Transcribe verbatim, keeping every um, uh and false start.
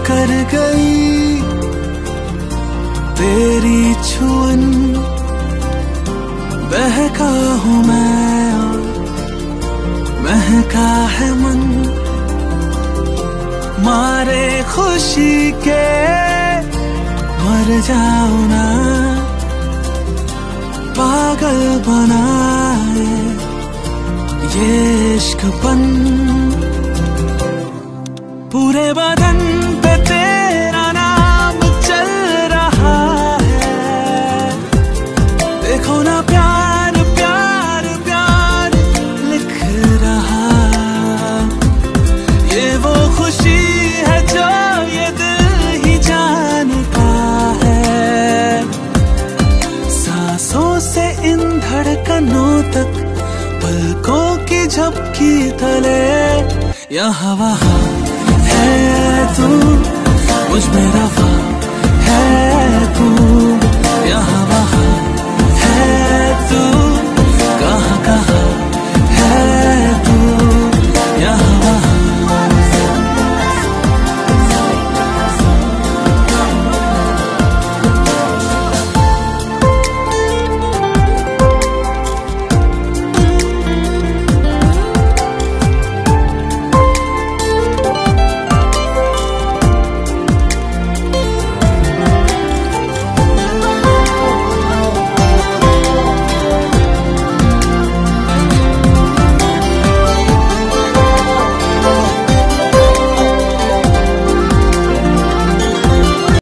कर गई तेरी छुअन, बहका हूँ मैं और महका है मन, मारे खुशी के मर जाऊं ना, पागल बनाए ये इश्कपन, पूरे बदन पे तेरा नाम चल रहा है, देखो ना प्यार प्यार प्यार लिख रहा, ये वो खुशी है जो ये दिल ही जानता है, सांसों से इन धड़कनों तक, पलकों की झपकी तले, यहाँ वहाँ है तू, मुझ में रफा है तू, यहाँ वहाँ